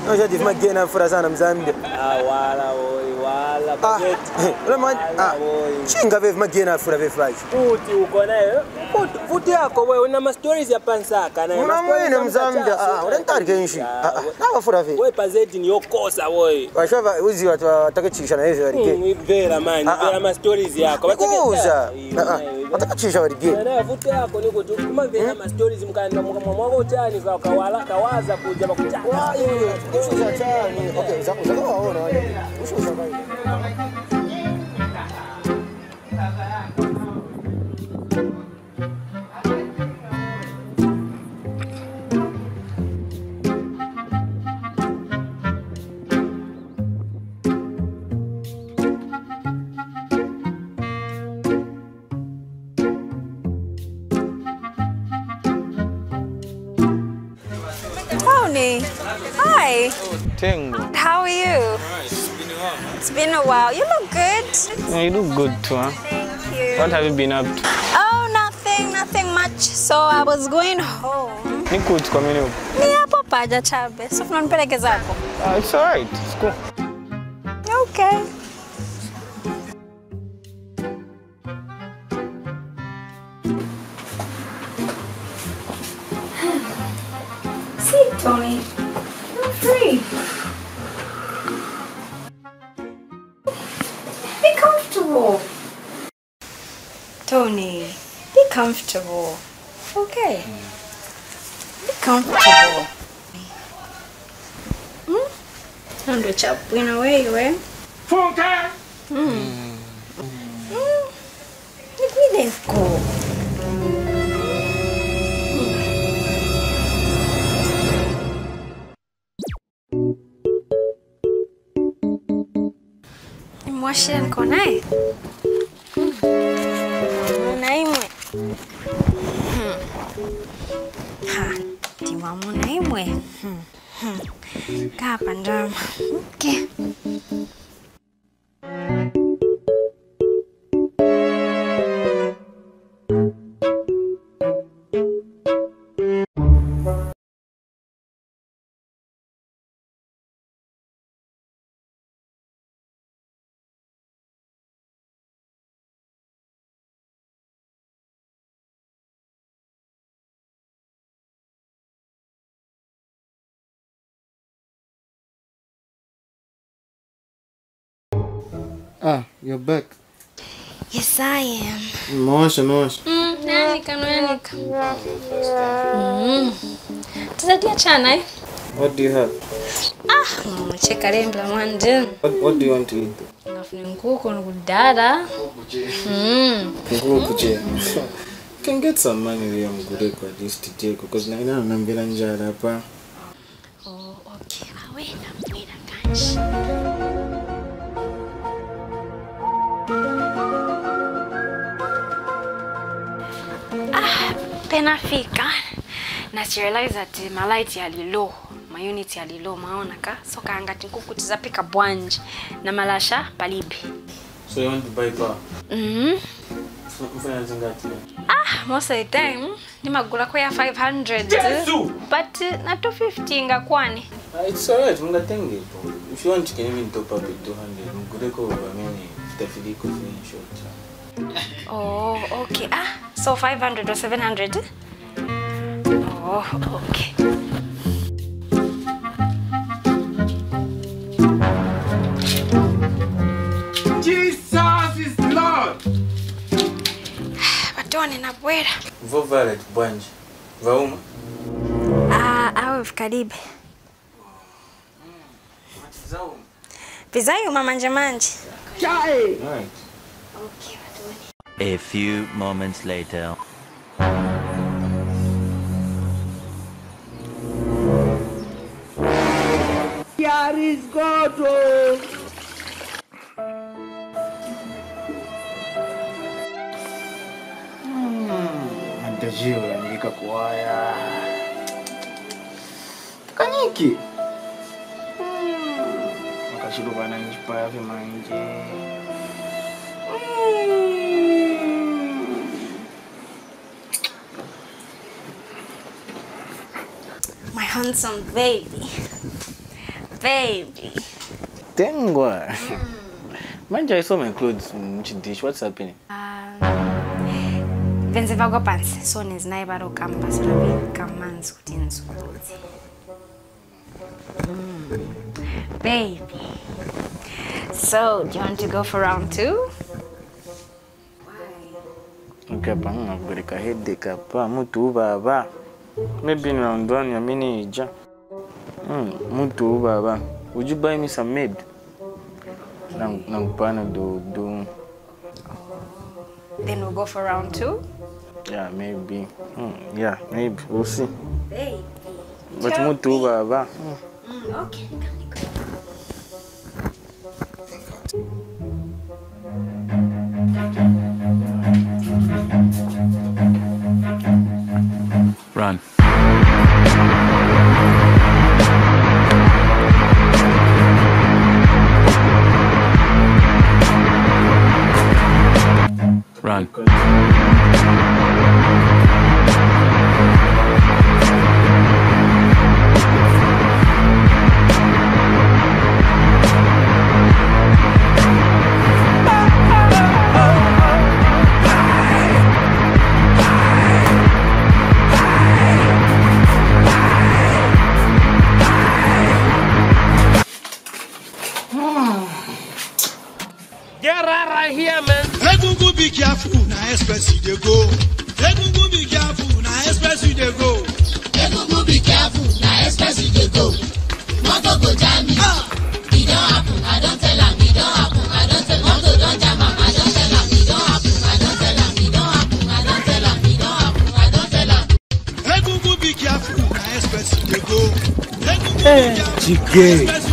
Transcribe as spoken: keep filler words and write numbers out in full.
Não já tive uma guia na Furazana Mzambia. Ah, wala oi, wala budget. Ah, chinga vevi maguia na Fura vevi vaji. Futi uko nayo. Futi futi yako wewe una ma stories ya pansaka na. Una mwene Mzambia. Ah, unantari kenshi. Ah, na Fura vevi. Wewe pazeti ni yokosa wewe. Washava uzi watu watakachisha na hivi warige. Vera man, vera ma stories yako. Kuza. Ah, watakachisha warige. Na futi yako niko tu kuma vera ma stories mkanda mwako utani kwa kawala kawaza kuja makuchaka. Ushuza chani. Okay, zako zako waona wale. Ushuza bali. Tony, hi. Tengu. How are you? It's been a while. You look good. Yeah, you look good too, huh? Thank you. What have you been up to? Oh, nothing, nothing much. So I was going home. Ni good kwa mimi. Ni hapo paja chabe. So unanipeleke zako. Uh, it's alright. It's cool. Okay. See, Tony, you're free. Be comfortable. Tony, be comfortable. Okay. Be comfortable. Hmm? Ando chapu in a way, way. Funka. Hmm. Hmm. We didn't go. Mwashia niko naye. Naimwe. Ha, timamu naimwe. Kaa pandrama. Okay. Ah, you're back. Yes, I am. Maosha, maosha. Mm, nanika, nanika. Mm. Tuzadia chana, eh? What do you have? Ah, cheka lembla mwande. What, what do you want to eat? Nafuni nkuko nkudada. Mm. Nkuko kuche. You can get some money where I'm good at this today because na ina nambira njara hapa. Oh, okay. Awena, wena kanchi. Penafika na realize that my light ya low, my unit ya low maona ka so kaangati nkuku tizapika bwanje na malasha palibi. So you want to buy car? Mhm. Mfanya zingati? Ah, most of the time ni magula kwa ya five hundred. But na two fifty ngakwani. Uh, it's alright, munga tenge. If you want you can even top up with two hundred. Mgureko over many tafidiko for short. Oh, okay. Ah, so five hundred or seven hundred? Oh, okay. Jesus is Lord. Batone na bwera. Vo valet bwanje. Vauma. Ah, awe vikaribe. Zauma. Pizayo manje manje. Chai. Right. Okay, batone. A few moments later. Here is God. Mandajio yandika kuwaya. Kanyiki. Makashiruka na njipa ya manje. My handsome baby. Baby. Tengwa. Mind you, I saw my clothes in dish. What's happening? Um, Venziva go pants. So is neighbor to campus. Ravi kamans kutinzu. Baby. So, do you want to go for round two? Okay, bang, I'm going to head the capa. Mutu baba. Maybe in round one, you're mini ja. Hmm, Mutu baba. Would you buy me some maid? Nang nang pana do do. Then we'll go for round two? Yeah, maybe. Hmm, yeah, maybe. We'll see. Baby. But Mutu baba. Mm, okay. Run. Run. Get right right here, man. Egungun be careful, na express you dey go. Egungun be careful, na express you dey go. Egungun be careful, na express you dey go. Motor go jam me. It don't happen, I don't tell am. It don't happen, I don't tell am. Motor don't jam am, I don't tell am. It don't happen, I don't tell am. It don't happen, I don't tell am. It don't happen, I don't tell am. Egungun be careful, na express you dey go. Egungun be careful, na express